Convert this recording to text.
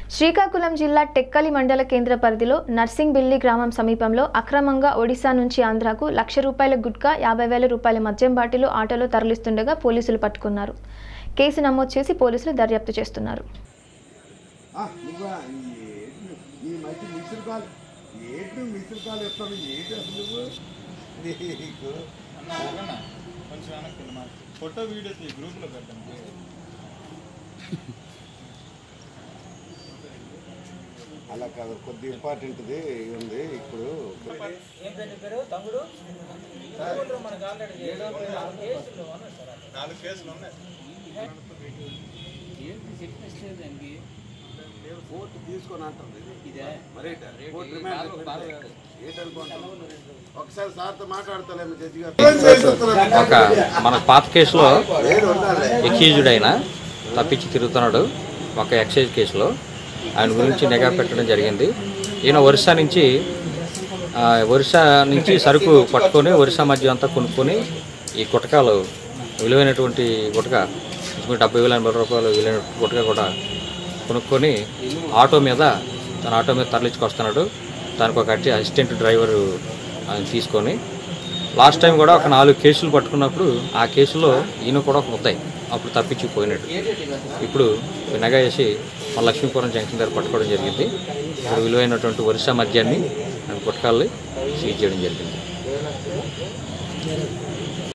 శ్రీకాకుళం జిల్లా టెక్కలి మండల కేంద్ర పరిధిలో నర్సింగ్బిల్లి గ్రామం సమీపంలో అక్రమంగా ఒడిశా నుంచి ఆంధ్రాకు ₹1,00,000 గుట్కా 50,000 రూపాయల మద్యం బాటిల్ ఆటోలో తరలిస్తుండగా పోలీసులు పట్టుకున్నారు. కేసు నమోదు చేసి పోలీసులు దర్యాప్తు చేస్తున్నారు. అలా కాదు, కొద్ది ఇంపార్టెంట్ది ఉంది. ఇప్పుడు తీసుకొని అంటుంది ఒకసారి సార్తో మాట్లాడతలేము జడ్జి గారు. మన పాత కేసులో ఎక్యూజ్డ్ అయినా తప్పించి తిరుగుతున్నాడు. ఒక ఎక్సైజ్ కేసులో ఆయన గురించి నిఘా పెట్టడం జరిగింది. ఈయన ఒరిస్సా నుంచి సరుకు పట్టుకొని ఒరిస్సా మధ్య అంతా కొనుక్కొని ఈ గుటకాలు విలువైనటువంటి గుటక ₹70,000 విలువైన గుటక కూడా కొనుక్కొని తన ఆటో మీద తరలించుకొస్తున్నాడు. దానికి ఒక అసిస్టెంట్ డ్రైవరు ఆయన తీసుకొని లాస్ట్ టైం కూడా ఒక 4 కేసులు పట్టుకున్నప్పుడు ఆ కేసులో ఈయన కూడా ఒక ముద్దాయి అప్పుడు తప్పించిపోయినాడు. ఇప్పుడు నిఘా వేసి మన లక్ష్మీపురం జంక్షన్ దగ్గర పట్టుకోవడం జరిగింది. ఇప్పుడు విలువైనటువంటి ఒరిస్సా మద్యాన్ని గుట్కాల్ని సీజ్ చేయడం జరిగింది.